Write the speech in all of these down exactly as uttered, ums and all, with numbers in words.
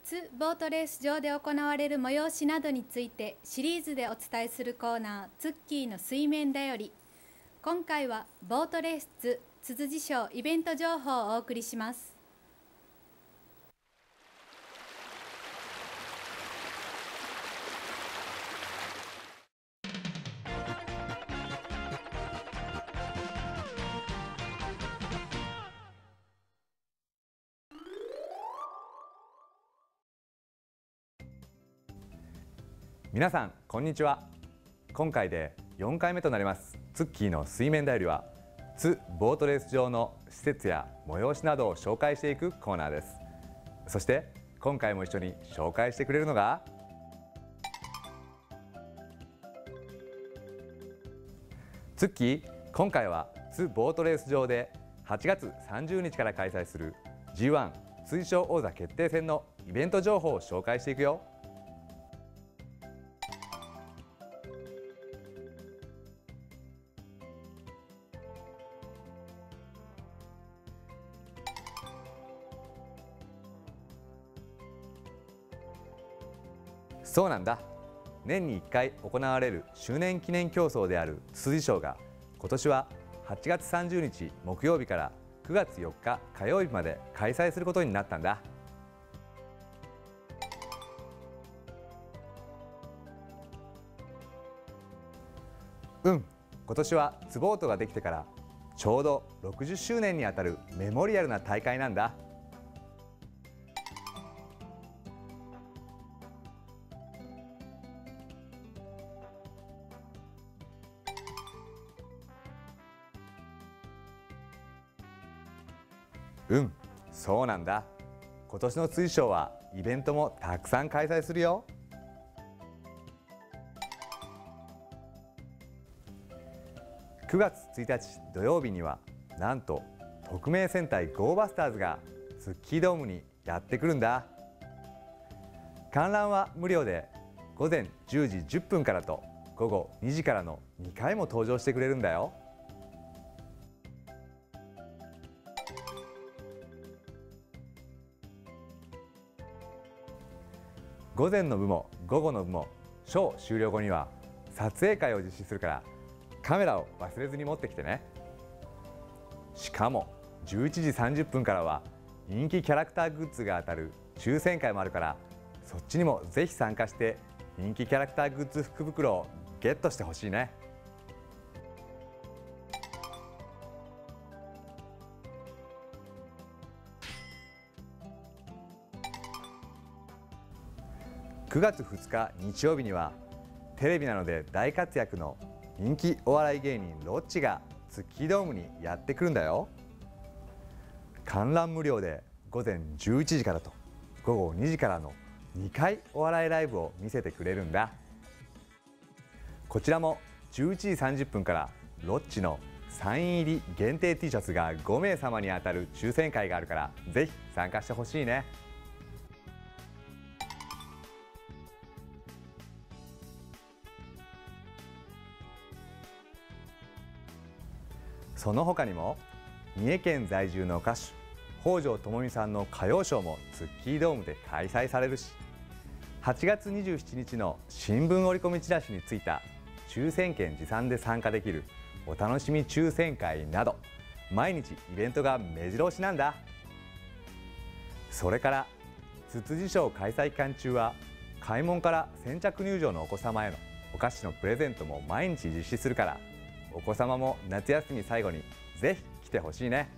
津ボートレース場で行われる催しなどについてシリーズでお伝えするコーナーツッキーの水面だより。今回はボートレース津津々地賞イベント情報をお送りします。 皆さんこんにちは。今回でよんかいめとなりますツッキーの水面だよりは、津ボートレース場の施設や催しなどを紹介していくコーナーです。そして今回も一緒に紹介してくれるのがツッキー。今回は津ボートレース場ではちがつさんじゅうにちから開催する ジーワン 追賞王座決定戦のイベント情報を紹介していくよ。そうなんだ。年にいっかい行われる周年記念競争であるつつじ賞が今年ははちがつさんじゅうにち木曜日からくがつよっか火曜日まで開催することになったんだ。うん、今年は津ボートができてからちょうどろくじゅっしゅうねんにあたるメモリアルな大会なんだ。うん、そうなんだ。今年の追賞はイベントもたくさん開催するよ。くがつついたち土曜日にはなんと匿名戦隊ゴーバスターズがツッキードームにやってくるんだ。観覧は無料でごぜんじゅうじじゅっぷんからとごごにじからのにかいも登場してくれるんだよ。午前の部も午後の部もショー終了後には撮影会を実施するからカメラを忘れずに持ってきてね。しかもじゅういちじさんじゅっぷんからは人気キャラクターグッズが当たる抽選会もあるから、そっちにもぜひ参加して人気キャラクターグッズ福袋をゲットしてほしいね。くがつふつか日曜日にはテレビなどで大活躍の人気お笑い芸人ロッチがツッキードームにやってくるんだよ。観覧無料でごぜんじゅういちじからとごごにじからのにかいお笑いライブを見せてくれるんだ。こちらもじゅういちじさんじゅっぷんからロッチのサイン入り限定 T シャツがごめいさまに当たる抽選会があるから、ぜひ参加してほしいね。その他にも三重県在住の歌手北条智美さんの歌謡ショーもツッキードームで開催されるし、はちがつにじゅうしちにちの新聞折り込みチラシについた抽選券持参で参加できるお楽しみ抽選会など毎日イベントが目白押しなんだ。それからつつじ賞開催期間中は開門から先着入場のお子様へのお菓子のプレゼントも毎日実施するから、お子様も夏休み最後にぜひ来てほしいね。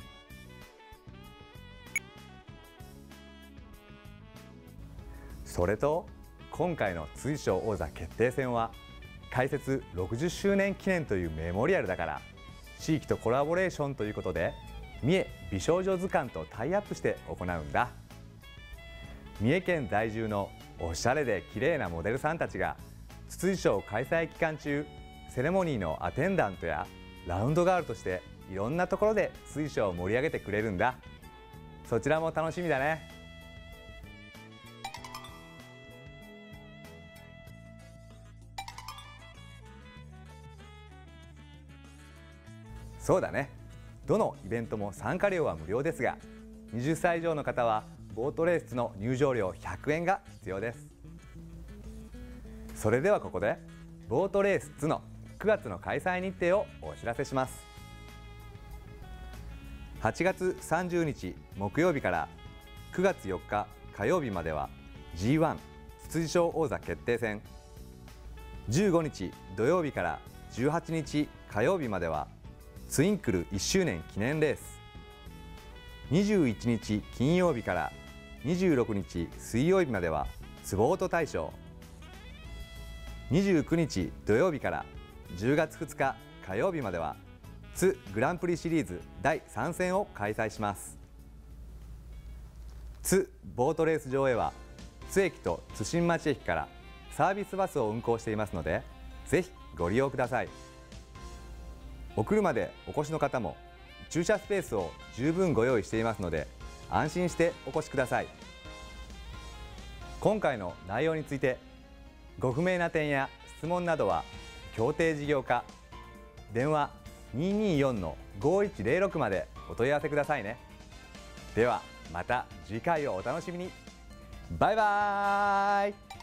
それと今回の追賞王座決定戦は開設ろくじゅっしゅうねん記念というメモリアルだから、地域とコラボレーションということで三重美少女図鑑とタイアップして行うんだ。三重県在住のおしゃれで綺麗なモデルさんたちがつつじ賞開催期間中セレモニーのアテンダントやラウンドガールとしていろんなところで追賞を盛り上げてくれるんだ。そちらも楽しみだね。そうだね。どのイベントも参加料は無料ですが、はたち以上の方はボートレースの入場料ひゃくえんが必要です。それではここでボートレースツのくがつの開催日程をお知らせします。はちがつさんじゅうにち木曜日からくがつよっか火曜日までは ジーワン ツツジ賞王座決定戦、じゅうごにち土曜日からじゅうはちにち火曜日まではツインクルいっしゅうねん記念レース、にじゅういちにち金曜日からにじゅうろくにち水曜日まではツボート大賞、にじゅうくにち土曜日からじゅうがつふつか火曜日まではツグランプリシリーズだいさん戦を開催します。ツボートレース場へは津駅と津新町駅からサービスバスを運行していますので、ぜひご利用ください。お車でお越しの方も駐車スペースを十分ご用意していますので、安心してお越しください。今回の内容についてご不明な点や質問などは協定事業課電話 にーにーよん のごいちゼロろくまでお問い合わせくださいね。ではまた次回をお楽しみに。バイバーイ。